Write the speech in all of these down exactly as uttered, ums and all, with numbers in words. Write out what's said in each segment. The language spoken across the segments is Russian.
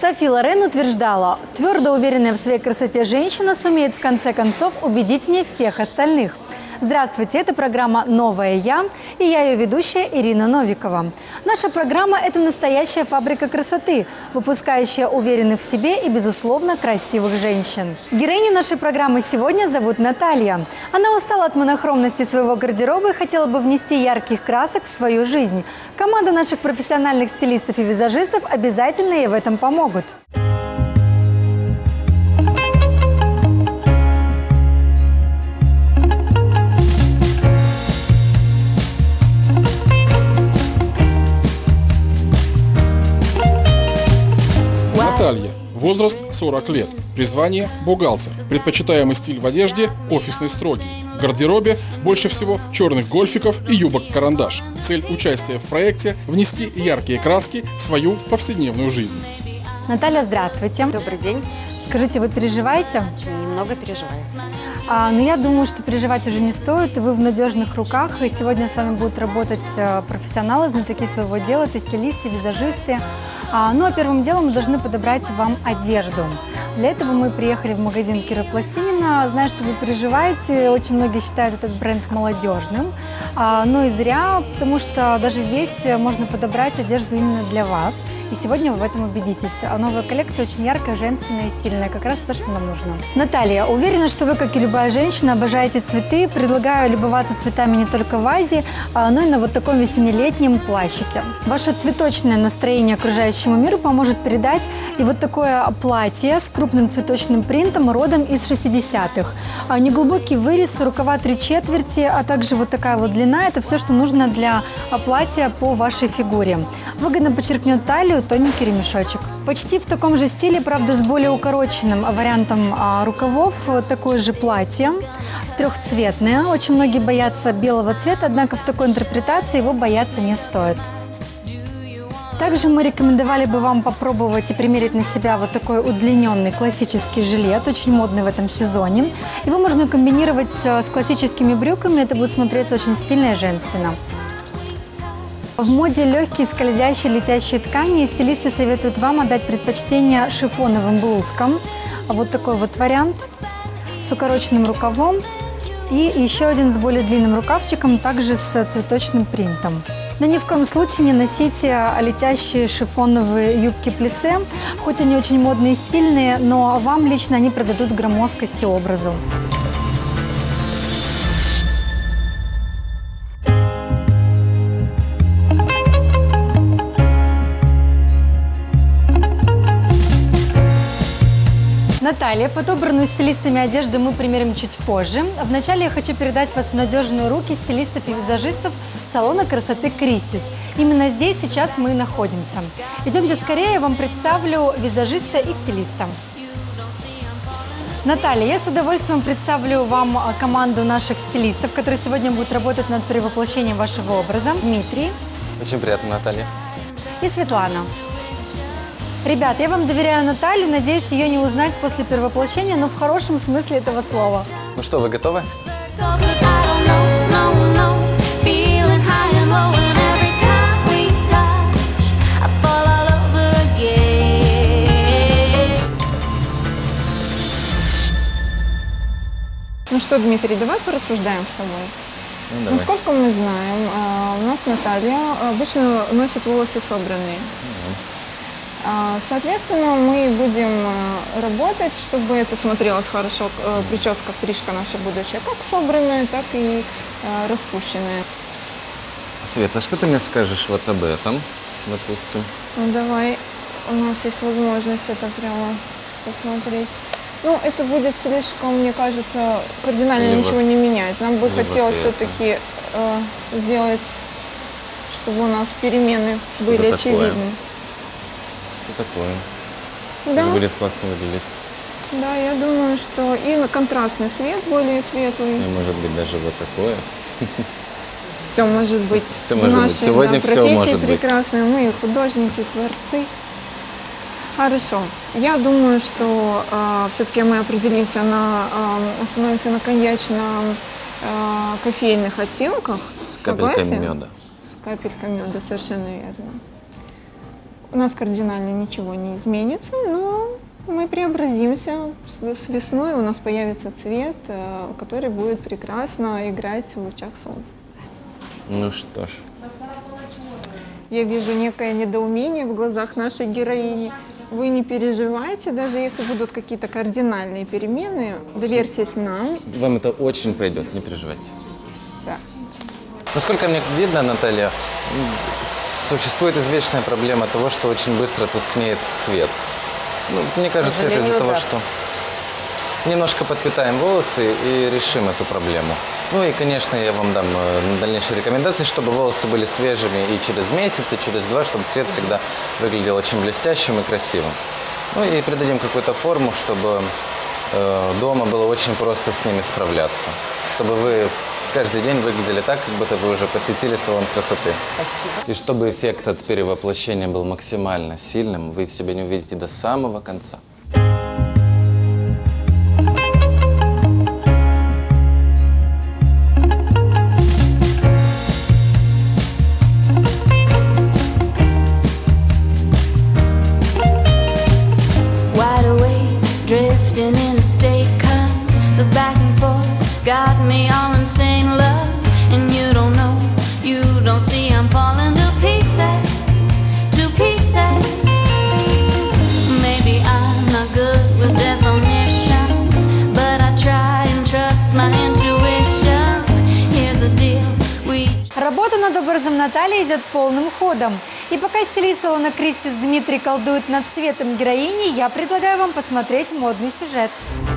Софи Лорен утверждала, твердо уверенная в своей красоте женщина сумеет в конце концов убедить в ней всех остальных. Здравствуйте, это программа «Новая я» и я ее ведущая Ирина Новикова. Наша программа – это настоящая фабрика красоты, выпускающая уверенных в себе и, безусловно, красивых женщин. Героиню нашей программы сегодня зовут Наталья. Она устала от монохромности своего гардероба и хотела бы внести ярких красок в свою жизнь. Команда наших профессиональных стилистов и визажистов обязательно ей в этом помогут. Наталья. Возраст сорок лет. Призвание – бухгалтер. Предпочитаемый стиль в одежде – офисный строгий. В гардеробе больше всего черных гольфиков и юбок-карандаш. Цель участия в проекте – внести яркие краски в свою повседневную жизнь. Наталья, здравствуйте. Добрый день. Скажите, вы переживаете? Немного переживаю. А, но я думаю, что переживать уже не стоит. Вы в надежных руках. И сегодня с вами будут работать профессионалы, знатоки своего дела. Это стилисты, визажисты. А, ну а первым делом мы должны подобрать вам одежду. Для этого мы приехали в магазин Киры Пластинина. Знаю, что вы переживаете. Очень многие считают этот бренд молодежным. А, но и зря, потому что даже здесь можно подобрать одежду именно для вас. И сегодня вы в этом убедитесь. Новая коллекция очень яркая, женственная и стильная. Как раз то, что нам нужно. Наталья, уверена, что вы, как и любая женщина, обожаете цветы. Предлагаю любоваться цветами не только в вазе, но и на вот таком весенне-летнем плащике. Ваше цветочное настроение окружающему миру поможет передать и вот такое платье с крупным цветочным принтом, родом из шестидесятых. Неглубокий вырез, рукава три четверти, а также вот такая вот длина. Это все, что нужно для платья по вашей фигуре. Выгодно подчеркнет талию, тоненький ремешочек. Почти в таком же стиле, правда, с более укороченным вариантом а, рукавов, такое же платье, трехцветное. Очень многие боятся белого цвета, однако в такой интерпретации его бояться не стоит. Также мы рекомендовали бы вам попробовать и примерить на себя вот такой удлиненный классический жилет, очень модный в этом сезоне. Его можно комбинировать с классическими брюками, это будет смотреться очень стильно и женственно. В моде легкие, скользящие, летящие ткани. Стилисты советуют вам отдать предпочтение шифоновым блузкам. Вот такой вот вариант с укороченным рукавом. И еще один с более длинным рукавчиком, также с цветочным принтом. Но ни в коем случае не носите летящие шифоновые юбки плиссе. Хоть они очень модные и стильные, но вам лично они придадут громоздкости образу. Наталья, подобранную стилистами одежду мы примерим чуть позже. Вначале я хочу передать вас в надежные руки стилистов и визажистов салона красоты Кристис. Именно здесь сейчас мы и находимся. Идемте скорее, я вам представлю визажиста и стилиста. Наталья, я с удовольствием представлю вам команду наших стилистов, которые сегодня будут работать над перевоплощением вашего образа. Дмитрий. Очень приятно, Наталья. И Светлана. Ребят, я вам доверяю Наталью, надеюсь ее не узнать после перевоплощения, но в хорошем смысле этого слова. Ну что, вы готовы? Ну что, Дмитрий, давай порассуждаем с тобой. Ну, давай. Насколько мы знаем, у нас Наталья обычно носит волосы собранные. Соответственно, мы будем работать, чтобы это смотрелось хорошо, прическа, стрижка наша будущая, как собранная, так и распущенная. Света, что ты мне скажешь вот об этом, допустим? Ну давай, у нас есть возможность это прямо посмотреть. Ну, это будет слишком, мне кажется, кардинально Либо, ничего не менять. Нам бы хотелось все-таки э, сделать, чтобы у нас перемены были очевидны. Что такое? Да. Это будет классно выглядеть. Да, я думаю, что и на контрастный свет более светлый. И может быть даже вот такое. Все может быть. Все может нашей, быть. Сегодня да, все может быть. прекрасные. Мы художники, творцы. Хорошо. Я думаю, что э, все-таки мы определимся на, э, остановимся на коньячно-кофейных э, оттенках. С капельками меда. С капельками меда, совершенно верно. у нас кардинально ничего не изменится, но мы преобразимся. С весной у нас появится цвет, который будет прекрасно играть в лучах солнца. Ну что ж. Я вижу некое недоумение в глазах нашей героини. Вы не переживайте, даже если будут какие-то кардинальные перемены, доверьтесь нам. Вам это очень пойдет, не переживайте. Да. Насколько мне видно, Наталья, существует извечная проблема того, что очень быстро тускнеет цвет. Ну, мне кажется, это из-за того, что немножко подпитаем волосы и решим эту проблему. Ну и, конечно, я вам дам дальнейшие рекомендации, чтобы волосы были свежими и через месяц, и через два, чтобы цвет всегда выглядел очень блестящим и красивым. Ну и придадим какую-то форму, чтобы э, дома было очень просто с ними справляться. Чтобы вы каждый день выглядели так, как будто вы уже посетили салон красоты. Спасибо. И чтобы эффект от перевоплощения был максимально сильным, вы себя не увидите до самого конца. Got me all insane love, and you don't know, you don't see I'm falling to pieces, to pieces. Maybe I'm not good with definition, but I try and trust my intuition. Here's the deal, we... Работа над образом Натальи идет полным ходом. И пока стилист салона Кристис Дмитрий колдует над цветом героини, я предлагаю вам посмотреть модный сюжет.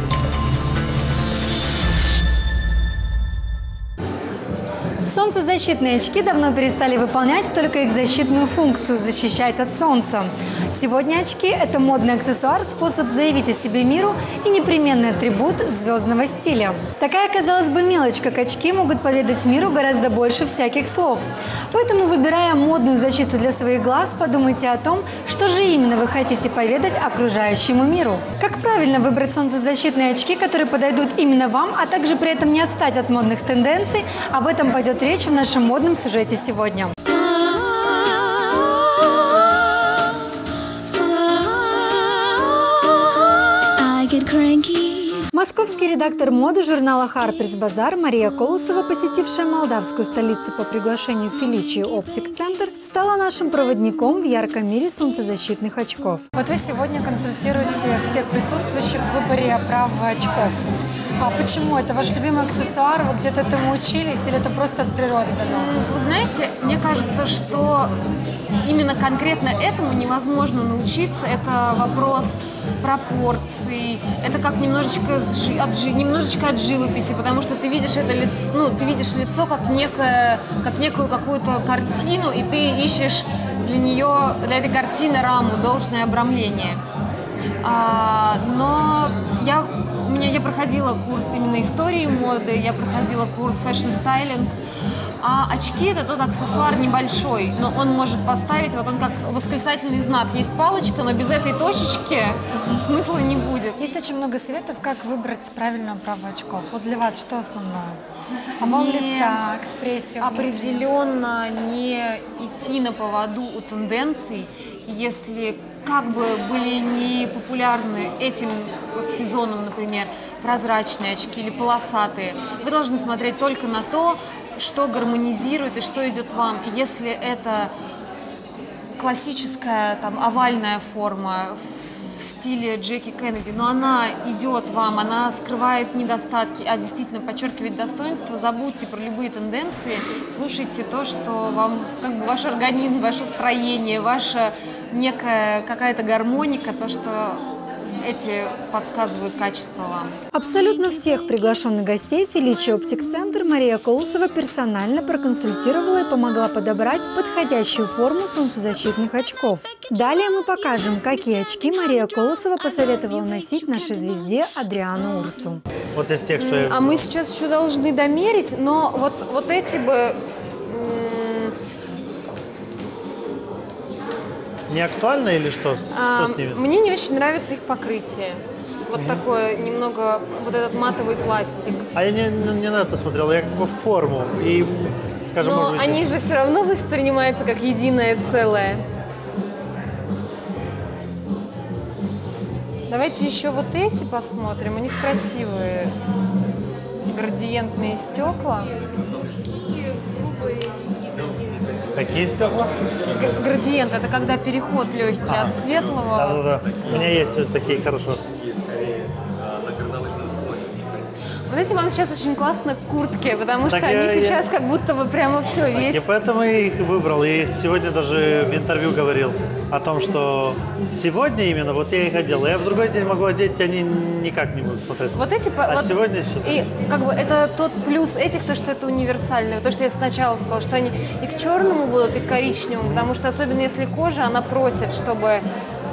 Солнцезащитные очки давно перестали выполнять только их защитную функцию – защищать от солнца. Сегодня очки – это модный аксессуар, способ заявить о себе миру и непременный атрибут звездного стиля. Такая, казалось бы, мелочь, как очки, могут поведать миру гораздо больше всяких слов. Поэтому, выбирая модную защиту для своих глаз, подумайте о том, что же именно вы хотите поведать окружающему миру. Как правильно выбрать солнцезащитные очки, которые подойдут именно вам, а также при этом не отстать от модных тенденций, об этом пойдет речь в нашем модном сюжете сегодня. Московский редактор моды журнала Harper's Bazaar Мария Колосова, посетившая молдавскую столицу по приглашению Феличии Оптик Центр, стала нашим проводником в ярком мире солнцезащитных очков. Вот вы сегодня консультируете всех присутствующих в выборе оправы очков. А почему? Это ваш любимый аксессуар? Вы где-то этому учились или это просто от природы дано? Вы знаете, мне кажется, что именно конкретно этому невозможно научиться. Это вопрос пропорций, это как немножечко, от, немножечко от живописи, потому что ты видишь это лицо, ну, ты видишь лицо как, некое, как некую какую-то картину, и ты ищешь для нее, для этой картины раму, должное обрамление. А, но я, у меня, я проходила курс именно истории моды, я проходила курс фэшн-стайлинг. А очки – это тот аксессуар небольшой, но он может поставить, вот он как восклицательный знак. Есть палочка, но без этой точечки смысла не будет. Есть очень много советов, как выбрать правильную оправу очков. Вот для вас что основное? Овал лица, экспрессия. Определенно не идти на поводу у тенденций, если как бы были не популярны этим вот сезоном, например, прозрачные очки или полосатые. Вы должны смотреть только на то, что гармонизирует и что идет вам. Если это классическая там, овальная форма в стиле Джеки Кеннеди, но она идет вам, она скрывает недостатки, а действительно подчеркивает достоинство, забудьте про любые тенденции, слушайте то, что вам, как бы ваш организм, ваше строение, ваша некая какая-то гармоника, то, что эти подсказывают качество вам. Абсолютно всех приглашенных гостей Феличия Оптик Центр Мария Колосова персонально проконсультировала и помогла подобрать подходящую форму солнцезащитных очков. Далее мы покажем, какие очки Мария Колосова посоветовала носить нашей звезде Адриану Урсу. Вот из тех, что я... А мы сейчас еще должны домерить, но вот, вот эти бы... Не актуально или что? А, что с ними? Мне не очень нравится их покрытие. Вот mm-hmm. такое немного, вот этот матовый пластик. А я не, не на это смотрел, я как бы в форму. И, скажем, но может быть, они же все равно воспринимаются как единое целое. Давайте еще вот эти посмотрим. У них красивые градиентные стекла. Какие стекла? Г- Градиент – это когда переход легкий А. от светлого. Да-да-да. У меня есть вот такие, хорошо. Вот эти вам сейчас очень классно куртки, потому Так что я- они я- сейчас как будто бы прямо все, И весь. поэтому я их выбрал. И сегодня даже в интервью говорил о том, что сегодня именно вот я их одел. Я в другой день могу одеть, и они никак не будут смотреться. Вот эти, по- А вот- сегодня сейчас... И как бы это тот плюс этих, то, что это универсальное. То, что я сначала сказала, что они и к черному будут, и к коричневому, потому что особенно если кожа, она просит, чтобы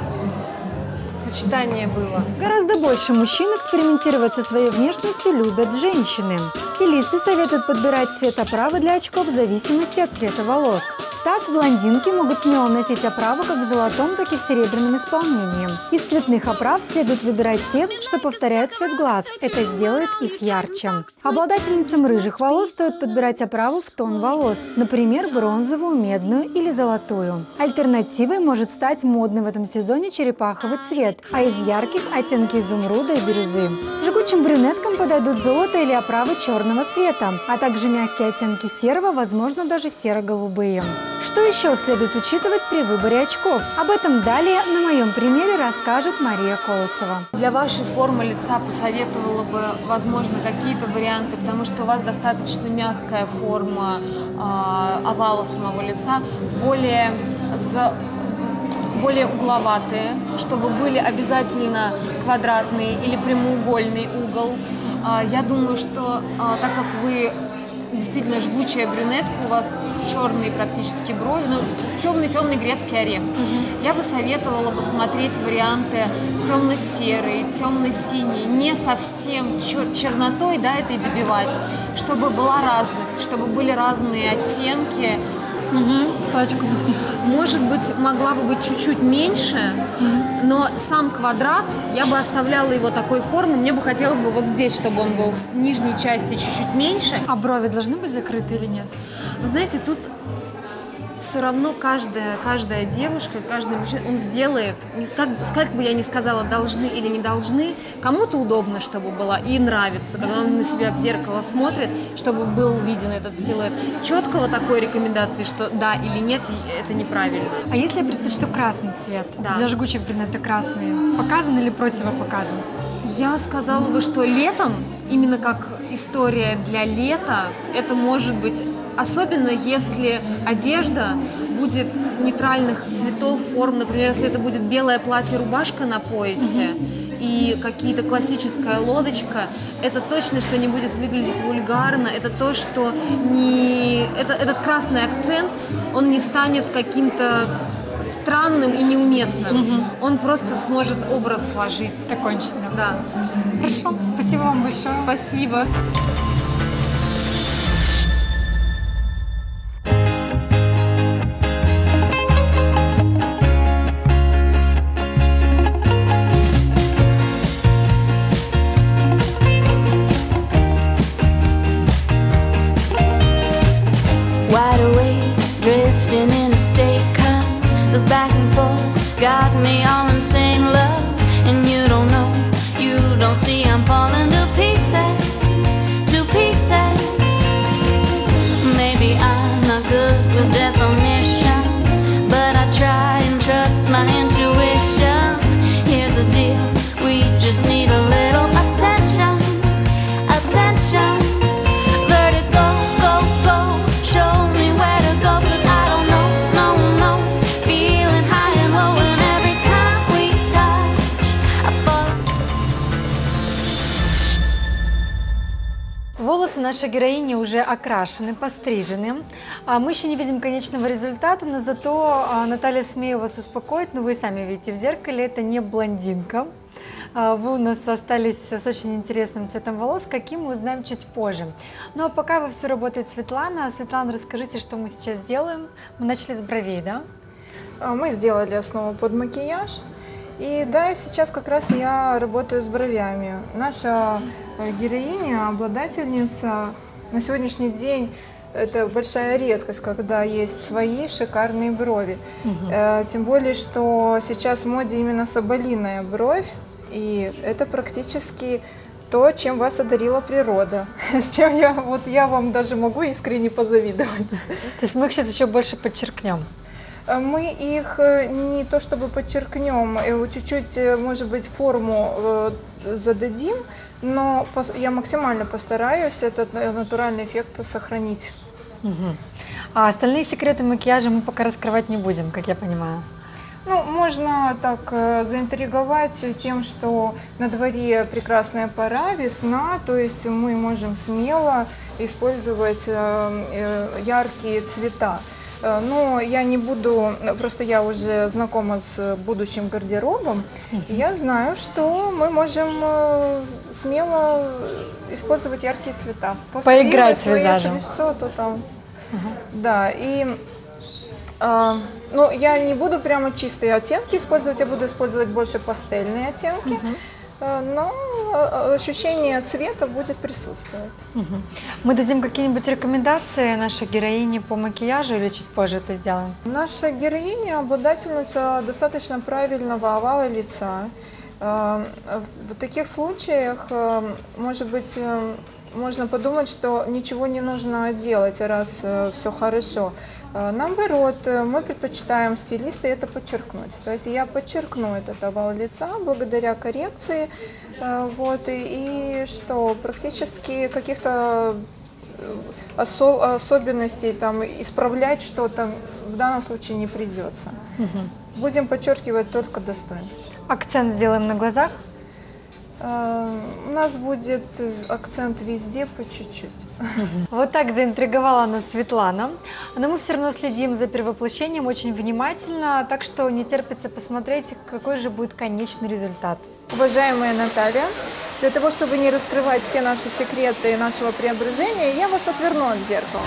сочетание было. Гораздо больше мужчин экспериментировать со своей внешностью любят женщины. Стилисты советуют подбирать цвет оправы для очков в зависимости от цвета волос. Так, блондинки могут смело носить оправу как в золотом, так и в серебряном исполнении. Из цветных оправ следует выбирать те, что повторяют цвет глаз. Это сделает их ярче. Обладательницам рыжих волос стоит подбирать оправу в тон волос, например, бронзовую, медную или золотую. Альтернативой может стать модный в этом сезоне черепаховый цвет, а из ярких – оттенки изумруда и бирюзы. Жгучим брюнеткам подойдут золото или оправы черного цвета, а также мягкие оттенки серого, возможно, даже серо-голубые. Что еще следует учитывать при выборе очков? Об этом далее на моем примере расскажет Мария Колосова. Для вашей формы лица посоветовала бы, возможно, какие-то варианты, потому что у вас достаточно мягкая форма э, овала самого лица, более, за, более угловатые, чтобы были обязательно квадратный или прямоугольный угол. Э, я думаю, что э, так как вы действительно жгучая брюнетка, у вас черные практически брови, ну, темный-темный грецкий орех. Mm-hmm. Я бы советовала бы смотреть варианты темно-серый, темно-синий, не совсем чер- чернотой, да, это и добивать, чтобы была разность, чтобы были разные оттенки. Угу, в точку. Может быть, могла бы быть чуть-чуть меньше, mm-hmm. но сам квадрат, я бы оставляла его такой формы. Мне бы хотелось бы вот здесь, чтобы он был с нижней части чуть-чуть меньше. А брови должны быть закрыты или нет? Вы знаете, тут все равно каждая, каждая девушка, каждый мужчина, он сделает, не, как, как бы я ни сказала, должны или не должны, кому-то удобно, чтобы было, и нравится, когда он на себя в зеркало смотрит, чтобы был виден этот силуэт. Четкого такой рекомендации, что да или нет, это неправильно. А если я предпочту красный цвет? Да. Для жгучих брюнеток красный показан или противопоказан? Я сказала бы, что летом, именно как история для лета, это может быть, особенно если одежда будет нейтральных цветов, форм, например, если это будет белое платье, рубашка на поясе и какие-то классическая лодочка, это точно, что не будет выглядеть вульгарно, это то, что не... это, этот красный акцент, он не станет каким-то странным и неуместным. Угу. Он просто сможет образ сложить. Закончено. Да. Хорошо, спасибо вам большое. Спасибо. Wide awake, drifting in a state cause the back and forth got me all insane, love. And you don't know, you don't see I'm falling to pieces, to pieces. Maybe I'm not good with definition, but I try and trust my intuition. Here's the deal, we just need a little attention, attention. Vertigo, go, go, show me where to go, cause I don't know, no, no. Feeling high and low, and every time we touch, I fall. Волосы нашей героини уже окрашены, пострижены. А мы еще не видим конечного результата, но зато а, Наталья, смею вас успокоить, но вы сами видите в зеркале, это не блондинка. А, вы у нас остались с очень интересным цветом волос, каким мы узнаем чуть позже. Ну а пока вовсю работает Светлана. Светлана, расскажите, что мы сейчас делаем. Мы начали с бровей, да? Мы сделали основу под макияж. И да, сейчас как раз я работаю с бровями. Наша э, героиня, обладательница, на сегодняшний день это большая редкость, когда есть свои шикарные брови. Угу. Э, тем более, что сейчас в моде именно соболиная бровь. И это практически то, чем вас одарила природа, с чем я, вот я вам даже могу искренне позавидовать. То есть мы их сейчас еще больше подчеркнем. Мы их не то чтобы подчеркнем, чуть-чуть, может быть, форму зададим, но я максимально постараюсь этот натуральный эффект сохранить. Угу. А остальные секреты макияжа мы пока раскрывать не будем, как я понимаю. Ну, можно так э, заинтриговать тем, что на дворе прекрасная пора, весна, то есть мы можем смело использовать э, э, яркие цвета. Э, но я не буду, просто я уже знакома с будущим гардеробом, и я знаю, что мы можем э, смело использовать яркие цвета. Поиграть с визажем. Если что-то там. Угу. Да, и... Э, Ну, я не буду прямо чистые оттенки использовать, я буду использовать больше пастельные оттенки, uh-huh. но ощущение цвета будет присутствовать. Uh-huh. Мы дадим какие-нибудь рекомендации нашей героине по макияжу или чуть позже это сделаем? Наша героиня обладательница достаточно правильного овала лица. В таких случаях, может быть, можно подумать, что ничего не нужно делать, раз все хорошо. Наоборот, мы предпочитаем стилисты это подчеркнуть. То есть я подчеркну этот овал лица благодаря коррекции. Вот, и, и что практически каких-то осо особенностей, там, исправлять что-то в данном случае не придется. Угу. Будем подчеркивать только достоинства. Акцент сделаем на глазах? У нас будет акцент везде по чуть-чуть. Вот так заинтриговала нас Светлана. Но мы все равно следим за перевоплощением очень внимательно, так что не терпится посмотреть, какой же будет конечный результат. Уважаемая Наталья, для того, чтобы не раскрывать все наши секреты нашего преображения, я вас отверну от зеркала.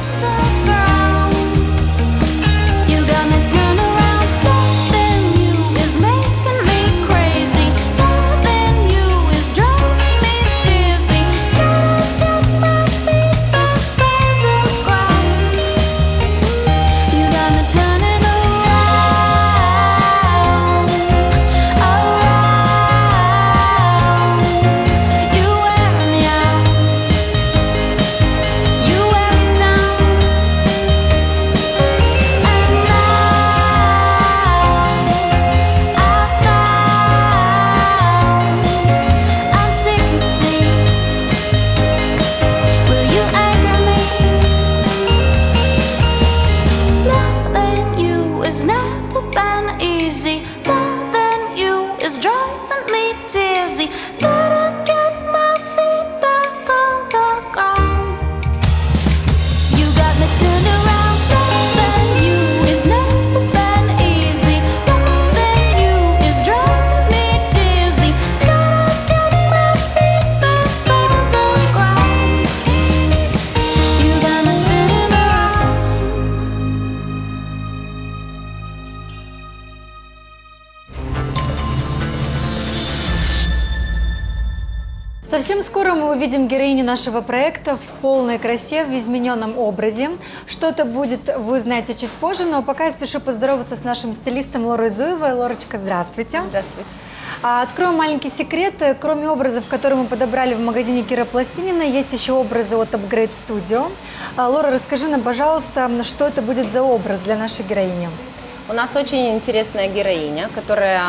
Совсем скоро мы увидим героиню нашего проекта в полной красе, в измененном образе. Что это будет, вы узнаете чуть позже, но пока я спешу поздороваться с нашим стилистом Лорой Зуевой. Лорочка, здравствуйте. Здравствуйте. Открою маленький секрет. Кроме образов, которые мы подобрали в магазине Кира Пластинина, есть еще образы от Upgrade Studio. Лора, расскажи нам, пожалуйста, что это будет за образ для нашей героини? У нас очень интересная героиня, которая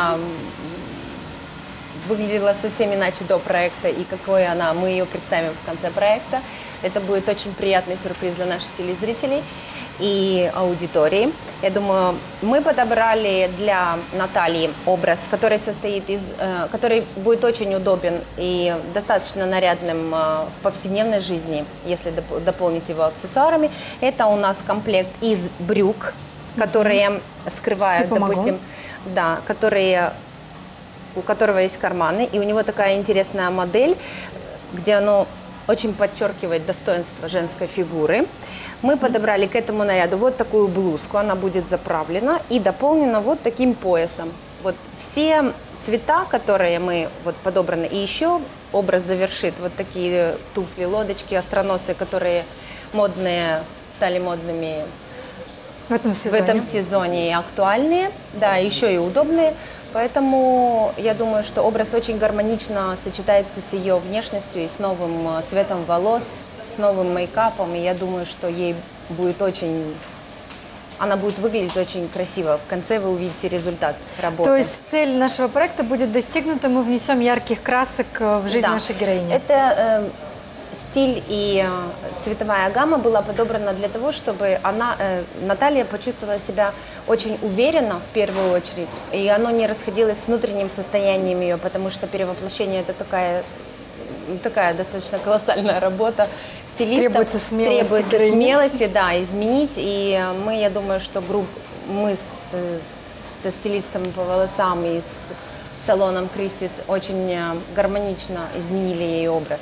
выглядела совсем иначе до проекта, и какой она, мы ее представим в конце проекта. Это будет очень приятный сюрприз для наших телезрителей и аудитории. Я думаю, мы подобрали для Натальи образ, который состоит из, который будет очень удобен и достаточно нарядным в повседневной жизни, если дополнить его аксессуарами. Это у нас комплект из брюк, которые скрывают, допустим, да, которые у которого есть карманы, и у него такая интересная модель, где оно очень подчеркивает достоинство женской фигуры. Мы подобрали к этому наряду вот такую блузку, она будет заправлена и дополнена вот таким поясом. Вот все цвета, которые мы вот подобраны, и еще образ завершит вот такие туфли, лодочки, остроносые, которые модные, стали модными в этом сезоне, в этом сезоне и актуальные, да, еще и удобные. Поэтому я думаю, что образ очень гармонично сочетается с ее внешностью и с новым э, цветом волос, с новым мейкапом. И я думаю, что ей будет очень... Она будет выглядеть очень красиво. В конце вы увидите результат работы. То есть цель нашего проекта будет достигнута, мы внесем ярких красок в жизнь Да. нашей героини. Это э, стиль и э, цветовая гамма была подобрана для того, чтобы она, э, Наталья почувствовала себя очень уверенно в первую очередь, и оно не расходилось с внутренним состоянием ее, потому что перевоплощение это такая, такая достаточно колоссальная работа стилистов. Требуется смелости Требуется героини. смелости, да, изменить, и мы, я думаю, что групп, мы с, с, со стилистом по волосам и с салоном Кристис очень э, гармонично изменили ей образ.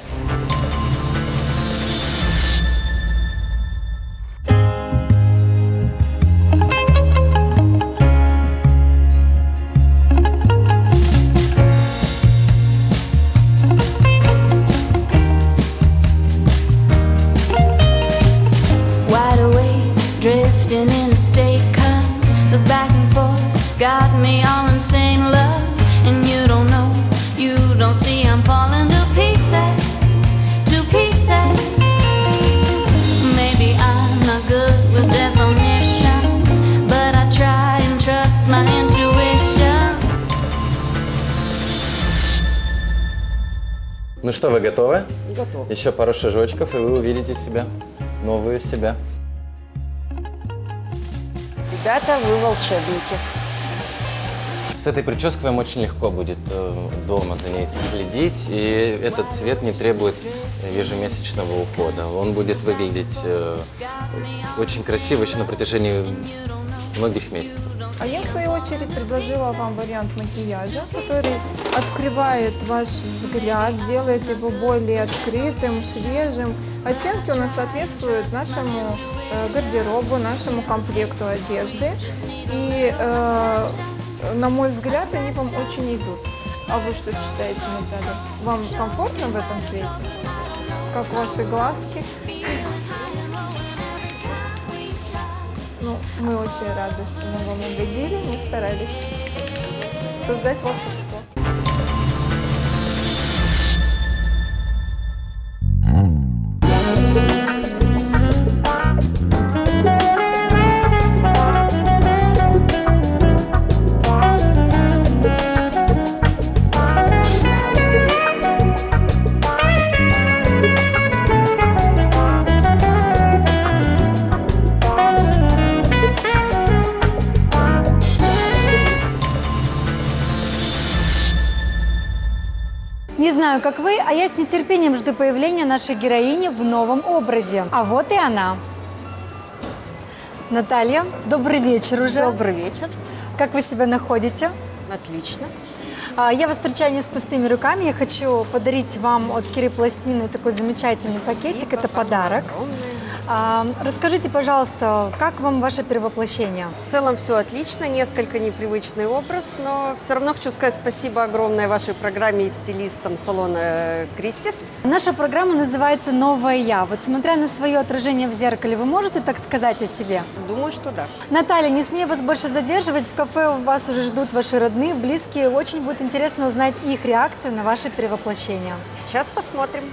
Wide awake, drifting in a state cut. The back and forth got me all insane love. And you don't know, you don't see I'm falling to pieces, to pieces. Maybe I'm not good with definition, but I try and trust my intuition. Ну что, вы готовы? Готов. Еще пару шажочков, и вы увидите себя, новую себя. Ребята, вы волшебники. С этой прической вам очень легко будет э, дома за ней следить, и этот цвет не требует ежемесячного ухода. Он будет выглядеть э, очень красиво еще на протяжении многих месяцев. А я, в свою очередь, предложила вам вариант макияжа, который открывает ваш взгляд, делает его более открытым, свежим. Оттенки у нас соответствуют нашему э, гардеробу, нашему комплекту одежды. И, э, на мой взгляд, они вам очень идут. А вы что считаете, Наталья? Вам комфортно в этом цвете? Как ваши глазки? Ну, мы очень рады, что мы вам угодили, мы старались создать волшебство. Не знаю, как вы, а я с нетерпением жду появления нашей героини в новом образе. А вот и она. Наталья, добрый вечер уже. Добрый вечер. Как вы себя находите? Отлично. А, Я вас встречаю не с пустыми руками. Я хочу подарить вам от Киры Пластины такой замечательный пакетик. Это подарок. А, Расскажите, пожалуйста, как вам ваше перевоплощение? В целом все отлично, несколько непривычный образ, но все равно хочу сказать спасибо огромное вашей программе и стилистам салона Кристис. Наша программа называется «Новое я». Вот смотря на свое отражение в зеркале, вы можете так сказать о себе? Думаю, что да. Наталья, не смею вас больше задерживать. В кафе вас уже ждут ваши родные, близкие. Очень будет интересно узнать их реакцию на ваше перевоплощение. Сейчас посмотрим.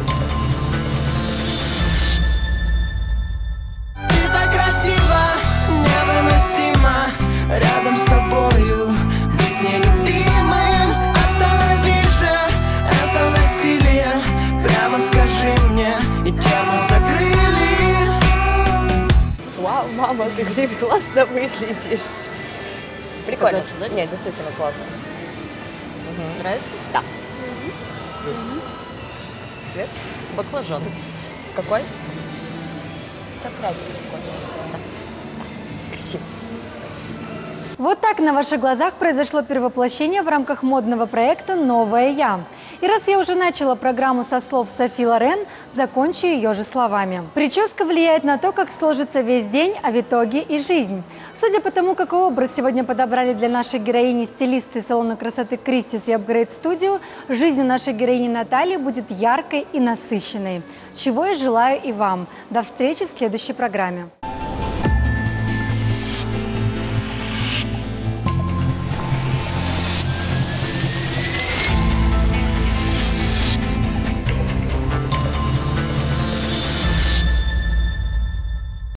Невыносимо рядом с тобою быть нелюбимым. Останови же это насилие, прямо скажи мне, и тему закрыли. Вау, мама, ты где классно выглядишь. Прикольно. Нет, действительно классно. Угу. Нравится? Да. Цвет. Цвет? Баклажан. Какой? Закрадик прикольно. Красиво. Красиво. Вот так на ваших глазах произошло перевоплощение в рамках модного проекта «Новое я». И раз я уже начала программу со слов Софи Лорен, закончу ее же словами. Прическа влияет на то, как сложится весь день, а в итоге и жизнь. Судя по тому, какой образ сегодня подобрали для нашей героини стилисты салона красоты Кристис и Upgrade Studio, жизнь нашей героини Натальи будет яркой и насыщенной. Чего я желаю и вам. До встречи в следующей программе.